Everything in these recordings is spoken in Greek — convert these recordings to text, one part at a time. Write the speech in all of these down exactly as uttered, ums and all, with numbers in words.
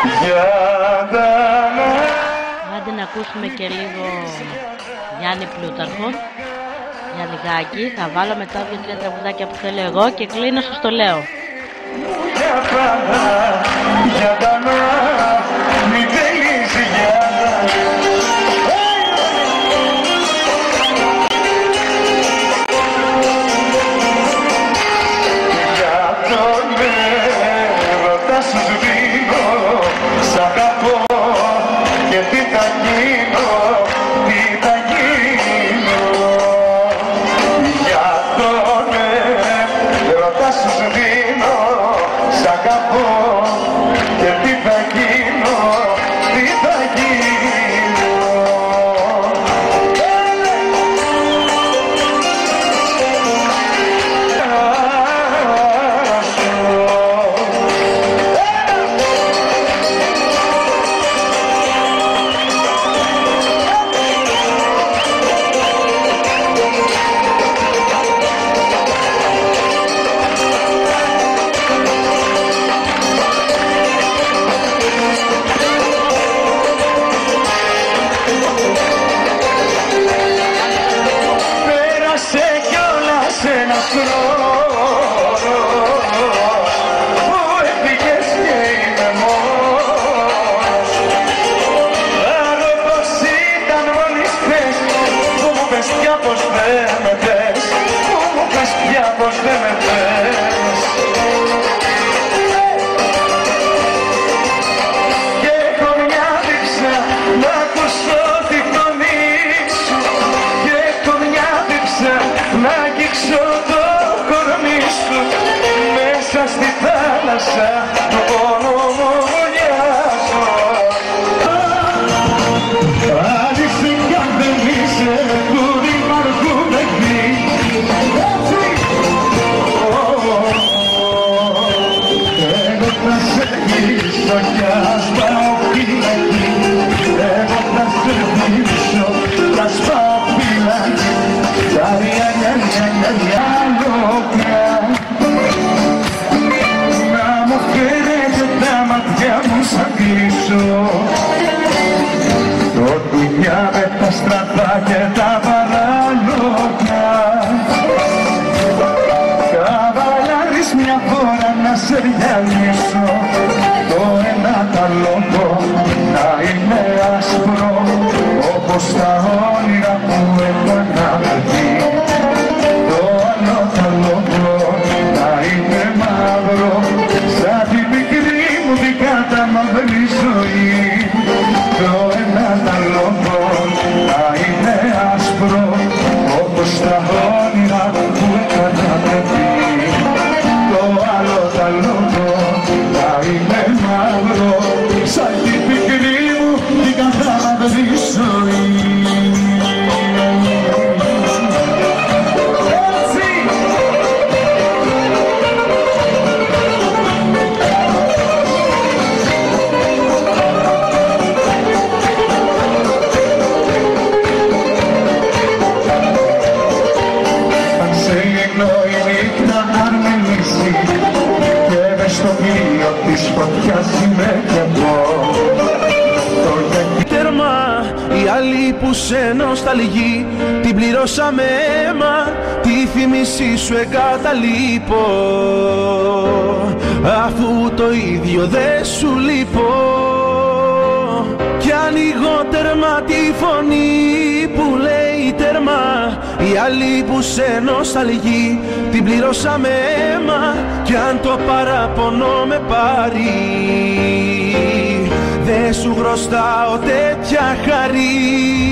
Άντε να ακούσουμε και λίγο Γιάννη Πλούταρχο. Για λιγάκι θα βάλω μετά δύο-τρία τραγουδάκια που θέλω εγώ και κλείνω, σας το λέω. Για πάντα, για τα μας, μην θέλεις για τα. Για τον έρωτα σου σβήνω, σ' αγαπώ και τι θα γίνω, τι θα γίνω. Για τον έρωτα σου σβήνω, σ' αγαπώ και τι θα γίνω, τι θα γίνω. Πέρασε κιόλας ένας χρόνος που έφυγες και είμαι μόνος. Άλλο πως ήταν μόλις πες, που μου πες πια πως δεν με θες, που μου πες πια πως δεν με θες. Και έχω μια δίψα να ακούσω τη φωνή σου, και έχω μια δίψα να αγγίξω το κορμί σου, μέσα στη θάλασσα του πόνου μου βουλιάζω. Άνοιξε κι αν δεν είσαι που υπάρχουν εκεί. Εγώ θα σε γυρίσω κι ας πάω φυλακή. Εγώ θα σε γυρίσω κι ας πάω φυλακή. Τα ρια ρια ρια ρια ρια λόγια να μου φέρετε τα μάτια μου σαν κλείσω. Το δουλειά με τα στρατά και τα παράλογια. Καβαλιάρης μια φορά να σε διαλύσω, το ένα τα λόγο να είναι άσπρο όπως τα όνειρα που έχω να δει. Το άλλο τα λόγο να είναι μαύρο σαν τη μικρή μου δικά τα μαύρη ζωή. Το ένα τα λόγο να είναι άσπρο όπως τα όνειρα που έκανα παιδί. Το άλλο τα λόγο να είναι μαύρο σαν τη μικρή μου δικά τα μαύρη ζωή. Τέρμα, οι άλλοι που σε νοσταλγεί την πληρώσαμε αίμα, τη θύμησή σου εγκαταλείπω, αφού το ίδιο δε σου λείπω. Κι ανοίγω τέρμα τη φωνή που λέει τέρμα, οι άλλοι που σε νοσταλγεί την πληρώσαμε αίμα, κι αν το παραπονό με πάρει δε σου χρωστάω τέτοια χαρή.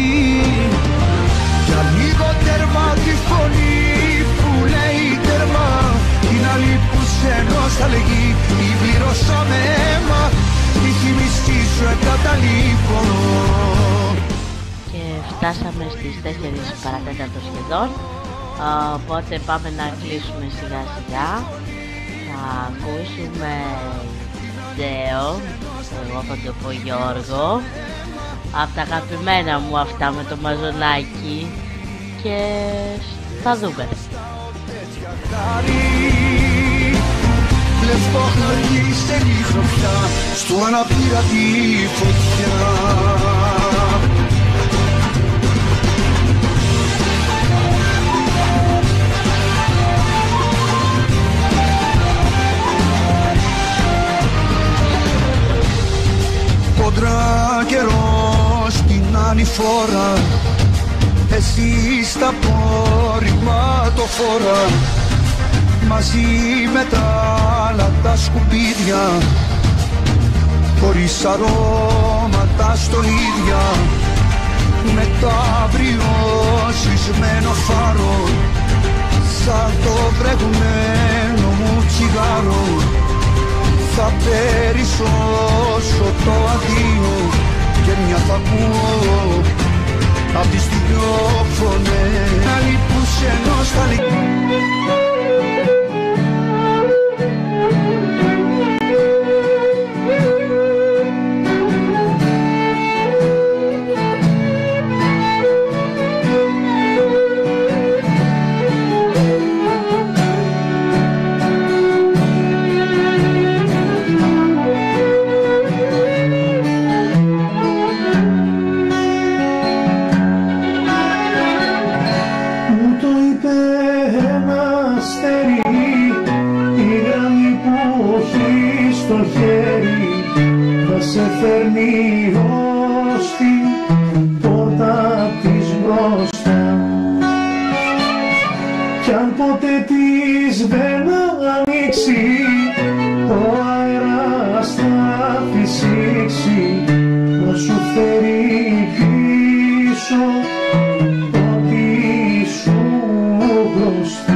Κι ανοίγω τέρμα τη φωνή που λέει τέρμα, την άλλη που σε νοσταλγεί την πληρώσαμε αίμα, τη θυμιστή σου εγκαταλείπω. Και φτάσαμε στις τέσσερις παρατέταρτο σχεδόν, οπότε πάμε να κλείσουμε σιγά σιγά. Θα ακούσουμε Δέο, εγώ θα το πω Γιώργο, από τα αγαπημένα μου αυτά με το μαζονάκι, και θα δούμε. Λευκό χλωρί στενή χρονιά, του αναπήρα τη φωτιά. Κόντρα καιρός την άλλη φορά, εσύ στα απόρριμα το φορά, μαζί με τα άλλα τα σκουπίδια, χωρίς αρώματα στολίδια, με το αύριο σβησμένο φάρο, σαν το βρεγμένο μου τσιγάρο, θα περισσώσω το αδείο και μια θα ακούω απ' τις δυο φωνές άλλοι που σε νοσταλγεί. Σε φέρνει ως την πόρτα της μπροστά, κι αν ποτέ της δεν ανοίξει, ο αέρας θα φυσήξει, να σου φέρει πίσω ό,τι σου μπροστά.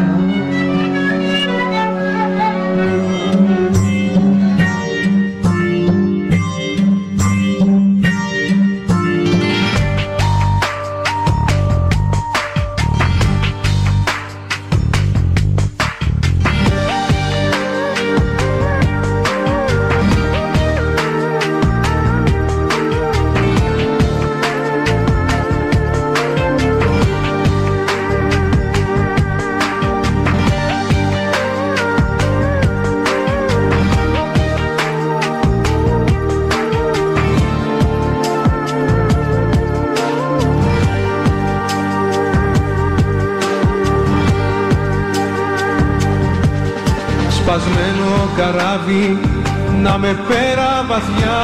Σπασμένο καράβι να με πέρα βαθιά,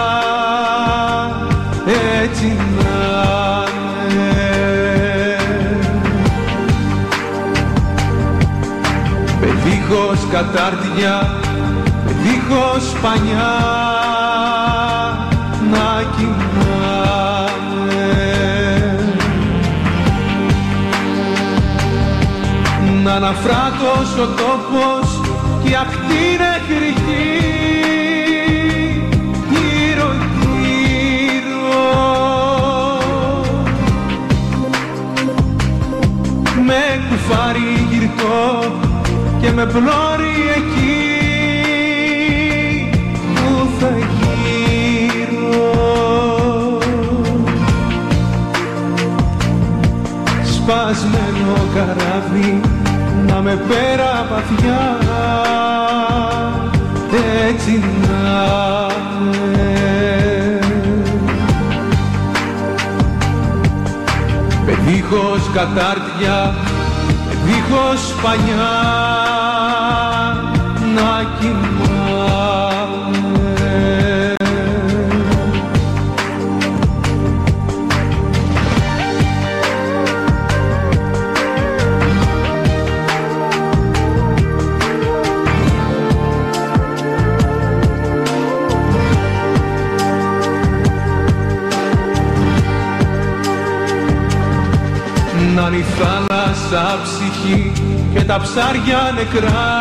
έτσι να είναι. Με δίχως κατάρτια, με δίχως πανιά, να κοιμάμαι, να αναφράτως ο τόπος κι ακτή είναι κρυκή γύρω γύρω, με κουφάρι γυρτό και με πλώρη εκεί που θα γύρω. Σπασμένο καράβι να με πέρα βαθιά, έτσι να είναι. Με δίχως κατάρτια, με δίχως πανιά, να κοιμάμαι. Να είναι η θάλασσα ψυχή και τα ψάρια νεκρά,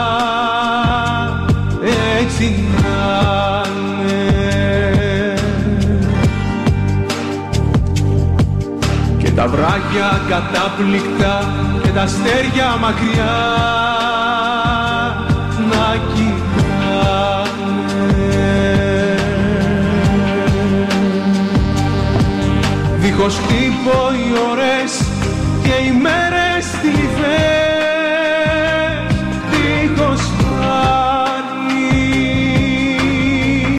έτσι να είναι. Και τα βράχια κατάπληκτα και τα αστέρια μακριά, να κοιτάνε. Δίχως χτύπω η ώρα